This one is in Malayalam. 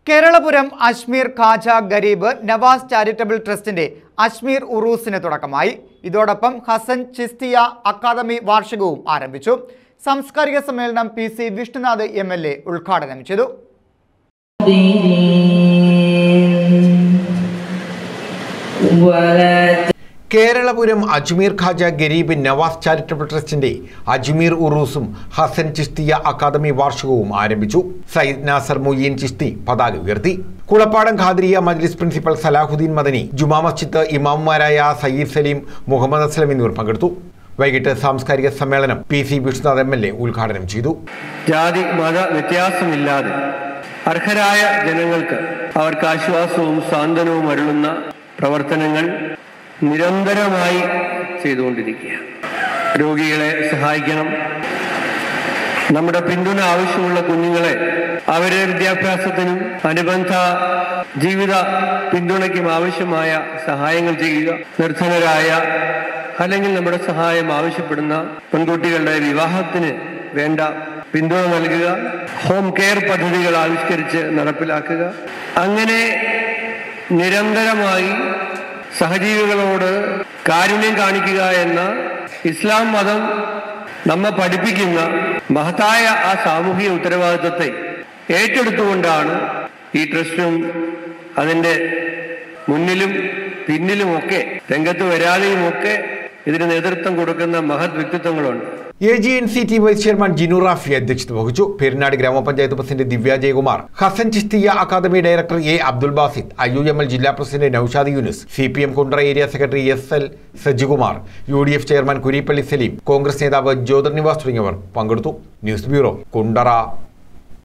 കേരളപുരം അജ്മീർ ഖാജ ഗരീബ് നവാസ് ചാരിറ്റബിൾ ട്രസ്റ്റിന്റെ അജ്മീർ ഉറൂസിന് തുടക്കമായി. ഇതോടൊപ്പം ഹസൻ ചിസ്തിയ അക്കാദമി വാർഷികവും ആരംഭിച്ചു. സാംസ്കാരിക സമ്മേളനം PC വിഷ്ണുനാഥ് MLA ഉദ്ഘാടനം ചെയ്തു. കേരളപുരം അജ്മീർ ഖാജ ഗരീബ് നവാസ് ചാരിറ്റബിൾ ട്രസ്റ്റിന്റെ അജ്മീർ ഉറൂസും ഹസൻ ചിസ്തിയ അക്കാദമി വാർഷികവും ആരംഭിച്ചു. സയ്യിദ് നാസർ മൊയ്യീൻ ചിസ്തി പതാക ഉയർത്തി. കുളപ്പാടം ഖാദിരിയ മജ്ലിസ് പ്രിൻസിപ്പൽ സലാഹുദ്ദീൻ മദനി, ജുമാ മസ്ജിദ് ഇമാമുമാരായ സയ്യിദ് സലീം, മുഹമ്മദ് അസ്ലം എന്നിവർ പങ്കെടുത്തു. വൈകിട്ട് സാംസ്കാരിക സമ്മേളനം PC വിഷ്ണുനാഥ് MLA ഉദ്ഘാടനം ചെയ്തു. ജാതി മത വ്യത്യാസമില്ലാതെ അർഹരായ ജനങ്ങൾക്ക് അവർക്ക് ആശ്വാസവും സാന്ത്വനവും അരുളുന്ന പ്രവർത്തനങ്ങൾ നിരന്തരമായി ചെയ്തുകൊണ്ടിരിക്കുക. രോഗികളെ സഹായിക്കണം, നമ്മുടെ പിന്തുണ ആവശ്യമുള്ള കുഞ്ഞുങ്ങളെ അവരുടെ വിദ്യാഭ്യാസത്തിനും അനുബന്ധ ജീവിത പിന്തുണയ്ക്കും ആവശ്യമായ സഹായങ്ങൾ ചെയ്യുക. നിർധനരായ അല്ലെങ്കിൽ നമ്മുടെ സഹായം ആവശ്യപ്പെടുന്ന പെൺകുട്ടികളുടെ വിവാഹത്തിന് വേണ്ട പിന്തുണ നൽകുക. ഹോം കെയർ പദ്ധതികൾ ആവിഷ്കരിച്ച് നടപ്പിലാക്കുക. അങ്ങനെ നിരന്തരമായി സഹജീവികളോട് കാരുണ്യം കാണിക്കുക എന്ന ഇസ്ലാം മതം നമ്മെ പഠിപ്പിക്കുന്ന മഹത്തായ ആ സാമൂഹിക ഉത്തരവാദിത്വത്തെ ഏറ്റെടുത്തുകൊണ്ടാണ് ഈ ട്രസ്റ്റും അതിൻ്റെ മുന്നിലും പിന്നിലുമൊക്കെ രംഗത്ത് വരാതെയുമൊക്കെ ഇതിന് നേതൃത്വം കൊടുക്കുന്ന മഹത് വ്യക്തിത്വങ്ങളുണ്ട്. AGNCT vice chairman Jinu Rafi അധ്യക്ഷത വഹിച്ചു. Perunad grama panchayat president Divya Jayakumar, Hasan Chishtiya academy director A Abdul Basid, IUML ജില്ലാ president Naushad Yunus, CPM Kundara area secretary SL Sajikumar, UDF chairman Kurippally Salim, Congress നേതാവ് ജ്യോതിർനിവാസ് തുടങ്ങിയവർ പങ്കെടുത്തു. News bureau Kundara.